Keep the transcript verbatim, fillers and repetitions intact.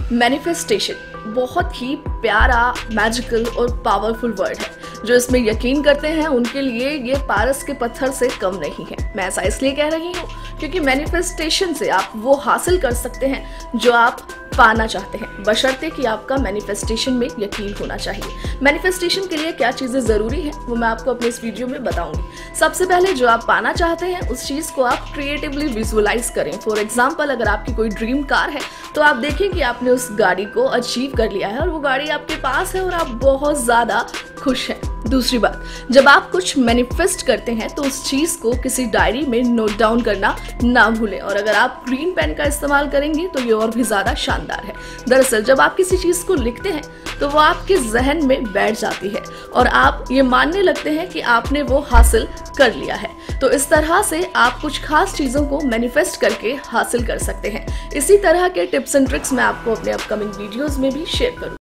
Manifestation बहुत ही प्यारा, magical और पावरफुल वर्ड है। जो इसमें यकीन करते हैं उनके लिए ये पारस के पत्थर से कम नहीं है। मैं ऐसा इसलिए कह रही हूँ क्योंकि मैनिफेस्टेशन से आप वो हासिल कर सकते हैं जो आप पाना चाहते हैं, बशर्ते कि आपका मैनिफेस्टेशन में यकीन होना चाहिए। मैनिफेस्टेशन के लिए क्या चीज़ें ज़रूरी हैं वो मैं आपको अपने इस वीडियो में बताऊंगी। सबसे पहले जो आप पाना चाहते हैं उस चीज़ को आप क्रिएटिवली विजुअलाइज करें। फॉर एग्जाम्पल, अगर आपकी कोई ड्रीम कार है तो आप देखें कि आपने उस गाड़ी को अचीव कर लिया है और वो गाड़ी आपके पास है और आप बहुत ज़्यादा खुश हैं। दूसरी बात, जब आप कुछ मैनिफेस्ट करते हैं तो उस चीज़ को किसी डायरी में नोट डाउन करना ना भूलें, और अगर आप ग्रीन पेन का इस्तेमाल करेंगे तो ये और भी ज़्यादा शानदार है। दरअसल जब आप किसी चीज़ को लिखते हैं तो वो आपके जहन में बैठ जाती है और आप ये मानने लगते हैं कि आपने वो हासिल कर लिया है। तो इस तरह से आप कुछ खास चीज़ों को मैनिफेस्ट करके हासिल कर सकते हैं। इसी तरह के टिप्स एंड ट्रिक्स मैं आपको अपने अपकमिंग वीडियोज़ में भी शेयर करूँ।